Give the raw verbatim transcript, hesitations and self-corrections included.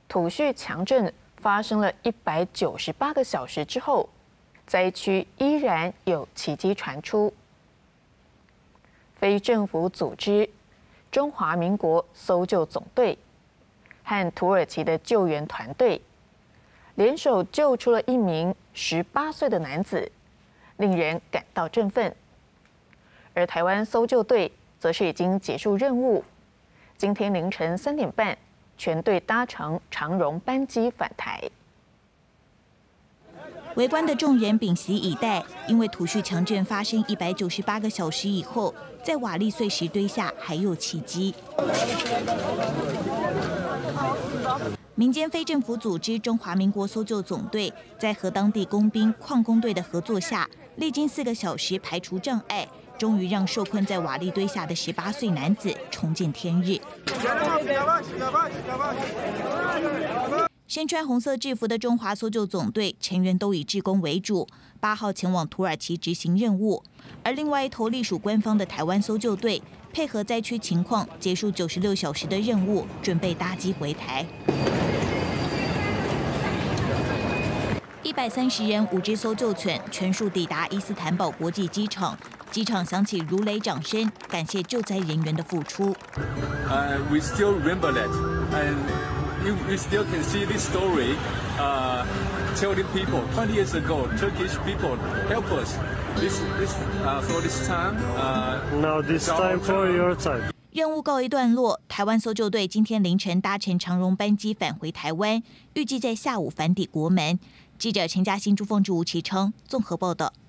土叙强震发生了一百九十八个小时之后，灾区依然有奇迹传出。非政府组织中华民国搜救总队和土耳其的救援团队联手救出了一名十八岁的男子，令人感到振奋。而台湾搜救队则是已经结束任务，今天凌晨三点半，全队搭乘长荣班机返台。 围观的众人屏息以待，因为土叙强震发生一百九十八个小时以后，在瓦砾碎石堆下还有奇迹。民间非政府组织中华民国搜救总队在和当地工兵、矿工队的合作下，历经四个小时排除障碍，终于让受困在瓦砾堆下的十八岁男子重见天日。身穿红色制服的中华搜救总队成员都以志工为主，八号前往土耳其执行任务，而另外一头隶属官方的台湾搜救队配合灾区情况，结束九十六小时的任务，准备搭机回台。一百三十人五只搜救犬全数抵达伊斯坦堡国际机场，机场响起如雷掌声，感谢救灾人员的付出。 Uh, we still remember that, and you, you still can see this story. Uh, telling people twenty years ago, Turkish people help us. This, this, uh, for this time. Uh, now this time for your time. 任务告一段落，台湾搜救队今天凌晨搭乘长荣班机返回台湾，预计在下午返抵国门。记者陈嘉欣、朱凤芝、吴其昌综合报道。